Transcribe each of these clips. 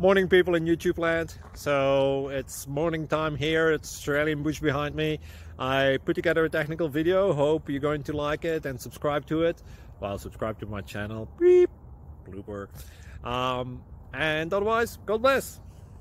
Morning, people in YouTube land. So it's morning time here. It's Australian bush behind me. I put together a technical video. Hope you're going to like it and subscribe to it. Well, subscribe to my channel. Beep. Blooper. And otherwise, God bless.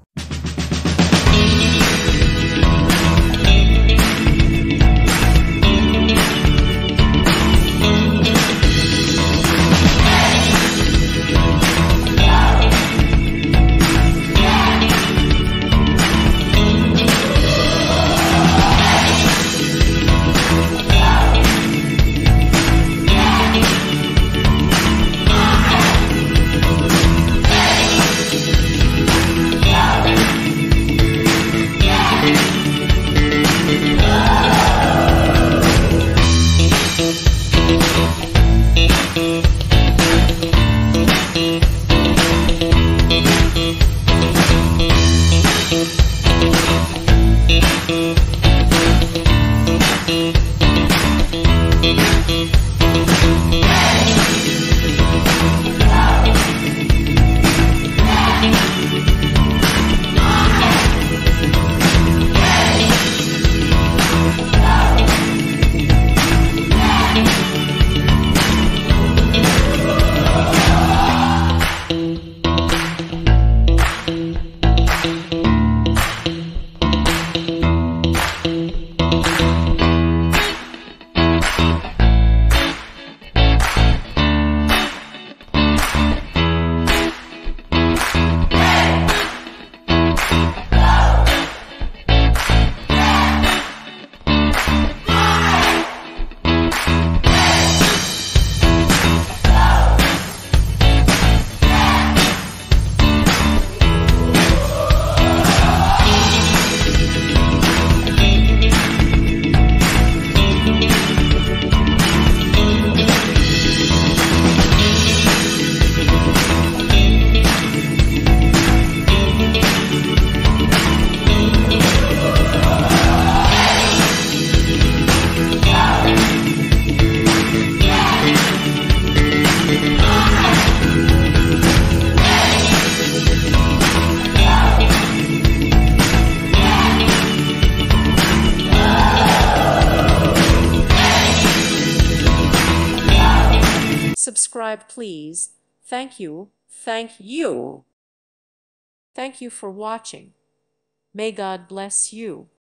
Subscribe, please. Thank you. Thank you. Thank you for watching. May God bless you.